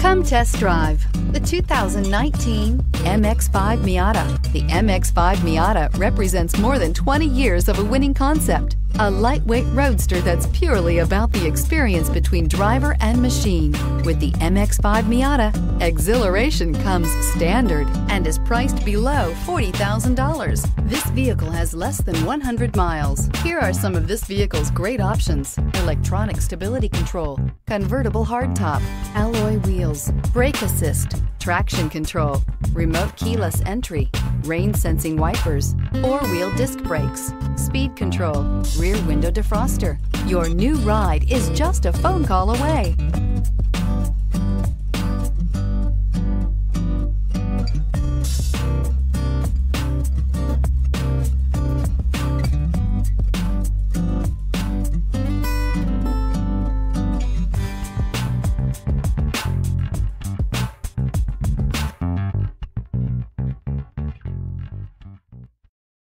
Come test drive the 2019 MX-5 Miata. The MX-5 Miata represents more than 20 years of a winning concept. A lightweight roadster that's purely about the experience between driver and machine. With the MX-5 Miata, exhilaration comes standard and is priced below $40,000. This vehicle has less than 100 miles. Here are some of this vehicle's great options: electronic stability control, convertible hardtop, alloy wheels, brake assist, traction control, remote keyless entry, rain sensing wipers, four-wheel disc brakes, speed control, rear window defroster. Your new ride is just a phone call away.